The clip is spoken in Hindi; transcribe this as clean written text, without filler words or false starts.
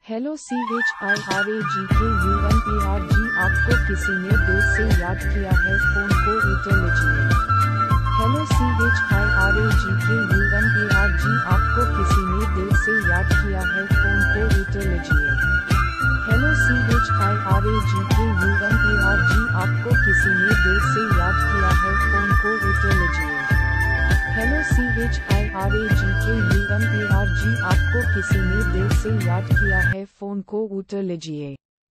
हेलो CHIRAGKUMARG, आपको किसी ने दिल से याद किया है, फोन को उठा लीजिए। हेलो CHIRAGKUMARG, आपको किसी ने दिल से याद किया है, फोन को उठा लीजिए। हेलो CHIRAGKUMARG, आपको किसी ने दिल से याद किया है, फोन को उठा लीजिए। हेलो CHIRAGKUMARG, आपको किसी ने दिल से याद किया है, फोन को उठा लीजिए।